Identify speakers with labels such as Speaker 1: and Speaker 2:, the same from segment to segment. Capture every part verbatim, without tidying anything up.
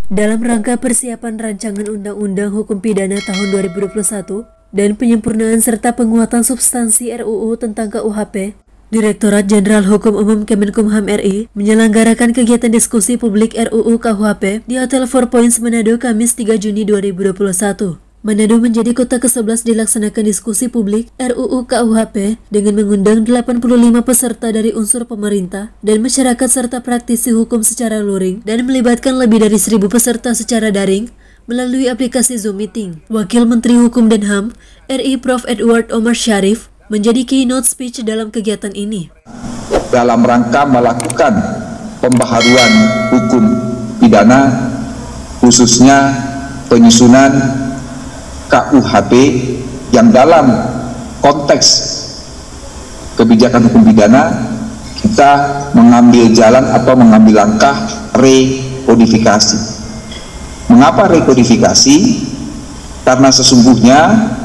Speaker 1: dalam rangka persiapan rancangan Undang-Undang Hukum Pidana tahun dua ribu dua puluh satu dan penyempurnaan serta penguatan substansi R U U tentang K U H P, Direktorat Jenderal Hukum Umum Kemenkumham R I menyelenggarakan kegiatan diskusi publik R U U K U H P di Hotel Four Points Manado Kamis tiga Juni dua ribu dua puluh satu. Manado menjadi kota kesebelas dilaksanakan diskusi publik R U U K U H P dengan mengundang delapan puluh lima peserta dari unsur pemerintah dan masyarakat serta praktisi hukum secara luring dan melibatkan lebih dari seribu peserta secara daring melalui aplikasi Zoom Meeting. Wakil Menteri Hukum dan H A M R I Profesor Edward Omar Syarif menjadi keynote speech dalam kegiatan ini.
Speaker 2: Dalam rangka melakukan pembaharuan hukum pidana, khususnya penyusunan K U H P yang dalam konteks kebijakan hukum pidana kita mengambil jalan atau mengambil langkah rekodifikasi. Mengapa rekodifikasi? Karena sesungguhnya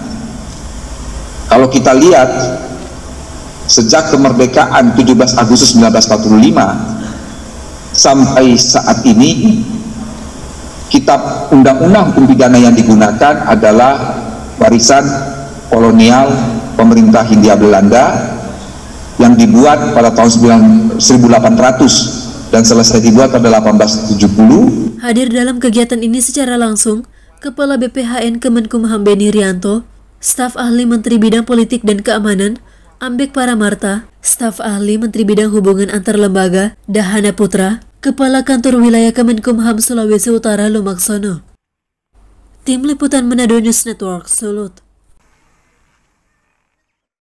Speaker 2: kalau kita lihat sejak kemerdekaan tujuh belas Agustus seribu sembilan ratus empat puluh lima sampai saat ini, kitab undang-undang hukum pidana yang digunakan adalah warisan kolonial pemerintah Hindia Belanda yang dibuat pada tahun seribu delapan ratus dan selesai dibuat pada seribu delapan ratus tujuh puluh.
Speaker 1: Hadir dalam kegiatan ini secara langsung Kepala B P H N Kemenkumham Beni Rianto, Staf Ahli Menteri Bidang Politik dan Keamanan Ambek Paramarta, Staf Ahli Menteri Bidang Hubungan Antar Lembaga Dahana Putra, Kepala Kantor Wilayah Kemenkumham Sulawesi Utara Lumaksono. Tim Liputan Manado News Network, Sulut.